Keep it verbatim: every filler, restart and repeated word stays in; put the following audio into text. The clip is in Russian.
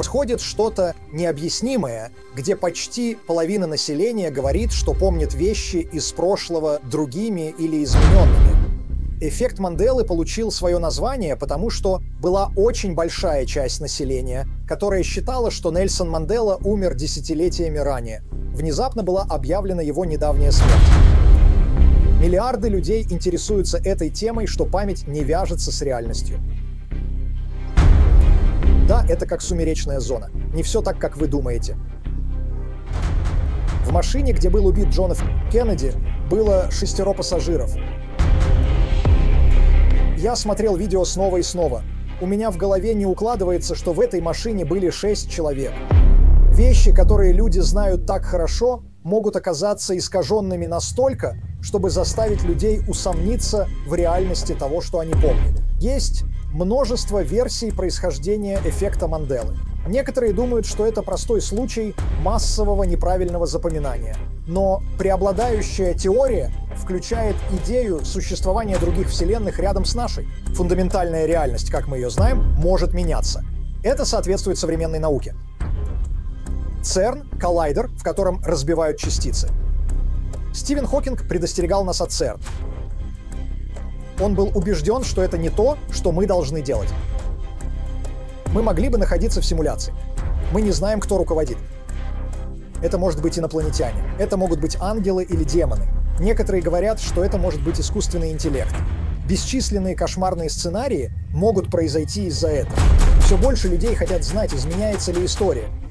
происходит что-то необъяснимое, где почти половина населения говорит, что помнит вещи из прошлого другими или измененными. Эффект Манделы получил свое название, потому что была очень большая часть населения, которая считала, что Нельсон Мандела умер десятилетиями ранее. Внезапно была объявлена его недавняя смерть. Миллиарды людей интересуются этой темой, что память не вяжется с реальностью. Да, это как сумеречная зона. Не все так, как вы думаете. В машине, где был убит Джон Ф. Кеннеди, было шестеро пассажиров. Я смотрел видео снова и снова. У меня в голове не укладывается, что в этой машине были шесть человек. Вещи, которые люди знают так хорошо, могут оказаться искаженными настолько, чтобы заставить людей усомниться в реальности того, что они помнили. Есть множество версий происхождения эффекта Манделы. Некоторые думают, что это простой случай массового неправильного запоминания. Но преобладающая теория включает идею существования других вселенных рядом с нашей. Фундаментальная реальность, как мы ее знаем, может меняться. Это соответствует современной науке. ЦЕРН — коллайдер, в котором разбивают частицы. Стивен Хокинг предостерегал нас от ЦЕРН. Он был убежден, что это не то, что мы должны делать. Мы могли бы находиться в симуляции. Мы не знаем, кто руководит. Это может быть инопланетяне. Это могут быть ангелы или демоны. Некоторые говорят, что это может быть искусственный интеллект. Бесчисленные кошмарные сценарии могут произойти из-за этого. Все больше людей хотят знать, изменяется ли история.